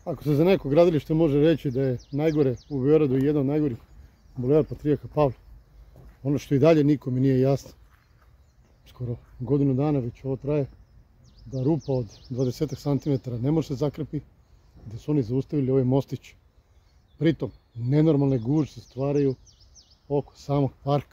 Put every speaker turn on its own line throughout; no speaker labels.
Ako se za neko gradilište može reći da je najgore u Beogradu i jedan od najgorih, Bulevar Patrijarha Pavla, ono što i dalje nikome nije jasno, skoro godinu dana već ovo traje, da rupa od 20 cm ne može se zakrpi, da su oni zaustavili ovaj mostić. Pritom, nenormalne gužve se stvaraju oko samog parka.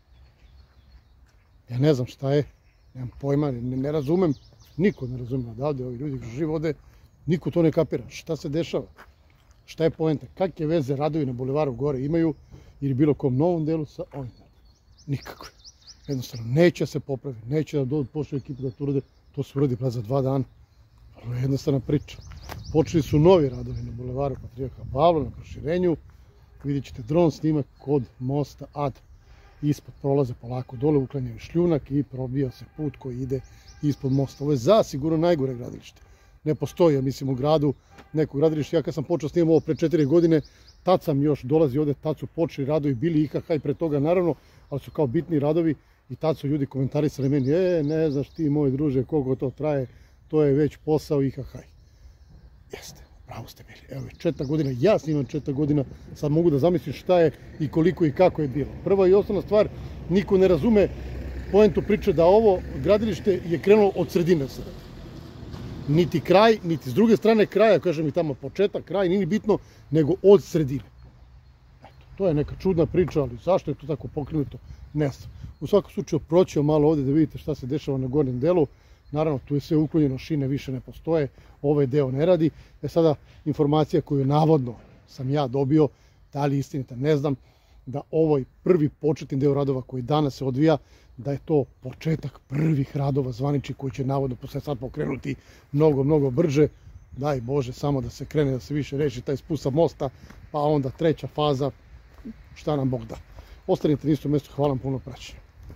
Ja ne znam šta je, nemam pojma, ne razumem, niko ne razume odavde, ovi ljudi koji žive ovde, niko to ne kapira. Šta se dešava? Šta je poenta? Kakve veze radovi na Bulevaru gore imaju ili bilo kom novom delu sa ovim? Nikakve. Jednostavno, neće se popraviti, neće da dođu pošli ekipu da to urade, to se uradi za 2 dana. Vrlo je jednostavna priča. Počeli su novi radovi na Bulevaru Patrijarha Pavla, na proširenju. Vidjet ćete dron snimak kod mosta Ad. Ispod prolaze polako dole, uklanjaju šljunak i probija se put koji ide ispod mosta. Ovo je zasigurno najgore gradilište. Ne postoji, ja mislim, u gradu neko gradilište. Ja kad sam počeo snimati ovo pre 4 godine, tad sam još dolazi ovde, tad su počeli radovi, bili IHH i pre toga naravno, ali su kao bitni radovi i tad su ljudi komentarisali meni, ne znaš ti moj druže koliko to traje, to je već posao IHH. Jeste, pravo ste bili. Evo je 4 godina, ja snimam 4 godina, sad mogu da zamislim šta je i koliko i kako je bilo. Prva i osnovna stvar, niko ne razume poentu priče da ovo gradilište je krenulo od sredine sada. Niti kraj, niti s druge strane kraja, kažem i tamo početak, kraj, nije bitno, nego od sredine. Eto, to je neka čudna priča, ali zašto je to tako pokrenuto, ne znam. U svakom slučaju proćeo malo ovde da vidite šta se dešava na gornjem delu. Naravno, tu je sve uklonjeno, šine više ne postoje, ovaj deo ne radi. Sada informacija koju navodno sam ja dobio, da li istinita, ne znam, da ovaj prvi početni deo radova koji danas se odvija, da je to početak prvih radova zvaničnih koji će navodno posle sad pokrenuti mnogo brže. Daj Bože, samo da se krene, da se više reši taj spust sa mosta, pa onda treća faza, šta nam Bog da. Ostanite na istom mjestu, hvala vam puno praćenja.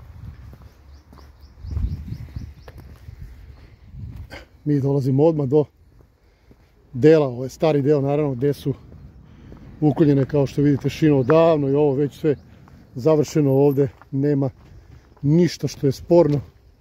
Mi dolazimo odmah do dela, ovo je stari deo naravno, gde su uklonjene kao što vidite šine odavno i ovo već sve završeno ovde, nema ništa što je sporno.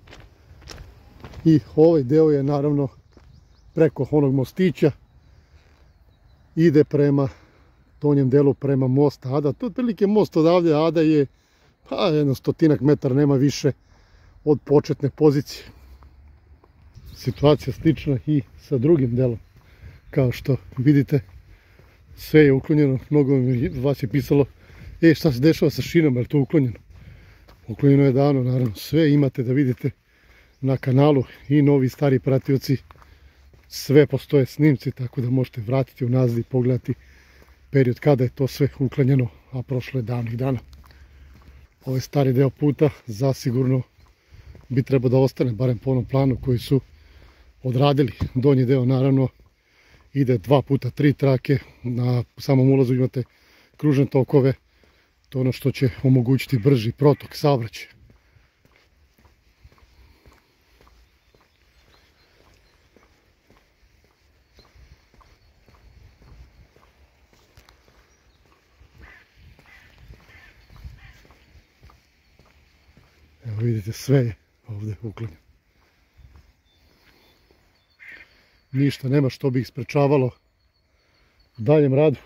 I ovaj deo je naravno preko onog mostića, ide prema donjem delu, prema mosta Ada. To je otprilike most odavde, Ada je pa jedno 100-ak metara, nema više od početne pozicije. Situacija slična i sa drugim delom. Kao što vidite, sve je uklonjeno. Mnogo vas je pisalo, šta se dešava sa šinom, je li to uklonjeno? Uklonjeno je davno, naravno. Sve imate da vidite na kanalu i novi stari pratioci. Sve postoje snimci, tako da možete vratiti unazad i pogledati period kada je to sve uklonjeno, a prošlo je davnih dana. Ovaj stari deo puta zasigurno bi trebao da ostane, barem po onom planu koji su odradili. Donji deo naravno ide 2x3 trake, na samom ulazu imate kružne tokove, to je ono što će omogućiti brži protok saobraćaja. Evo vidite, sve je ovde uklonjeno. Ništa nema što bi ih sprečavalo u daljem radu.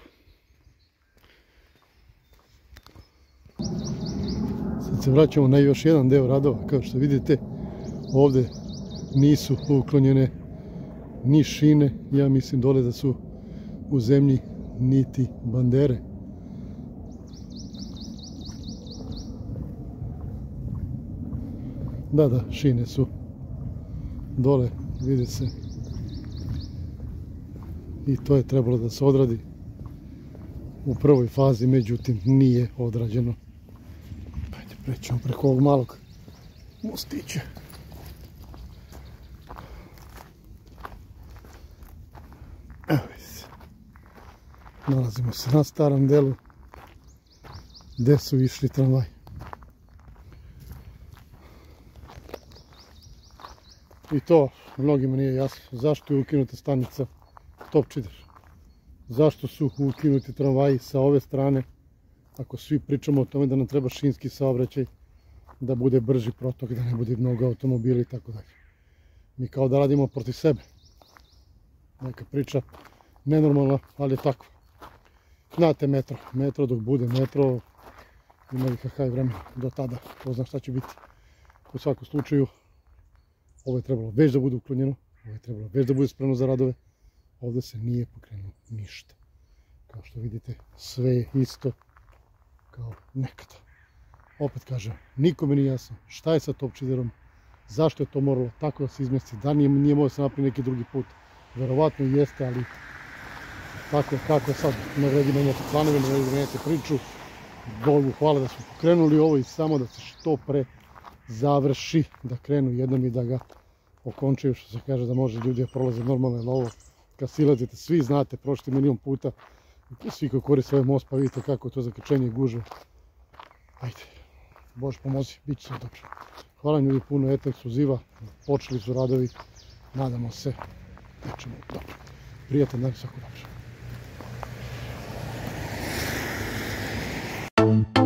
Sad se vraćamo na još jedan deo radova. Kao što vidite, ovde nisu uklonjene ni šine, ja mislim dole da su u zemlji, niti bandere. Da, šine su dole, vidi se. I to je trebalo da se odradi u prvoj fazi, međutim nije odrađeno. Ajde, prećemo preko ovog malog mostića. Evo vidite, nalazimo se na starom delu gde su išli tramvaj. I to mnogima nije jasno zašto je ukinuta stanica Topčider. Zašto su ukinuti tramvaji sa ove strane, ako svi pričamo o tome da nam treba šinski saobraćaj, da bude brži protok, da ne bude mnogo automobila i tako dalje. Mi kao da radimo protiv sebe. Neka priča nenormalna, ali je tako. Znate metro dok bude metro, ima i kakav je vremen do tada, ko zna šta će biti. U svakom slučaju, ovo je trebalo već da bude uklonjeno, ovo je trebalo već da bude spremno za radove, ovdje se nije pokrenulo ništa. Kao što vidite, sve je isto kao nekada. Opet kažem, nikome nije jasno šta je sa Topčiderom, zašto je to moralo tako da se izmesti, da nije moralo da se napravi neki drugi put. Verovatno jeste, ali tako kako je sad, ne vredi menjati planove, ne vredi menjati priču. Bogu hvala da su pokrenuli ovo i samo da se što pre završi, da krenu jednom i da ga okončaju, što se kaže da može ljudi da prolaze normalno, jer ovo kad silazite, svi znate, prošli milion puta, svi koji koriste ovaj most pa vidite kako je to zakrčenje i gužve. Ajde, Bože pomozi, bit će sve dobro. Hvala ljudi puno, eto ekskluziva, počeli su radovi, nadamo se da ćemo dobro. Prijatan dan, svako dobro.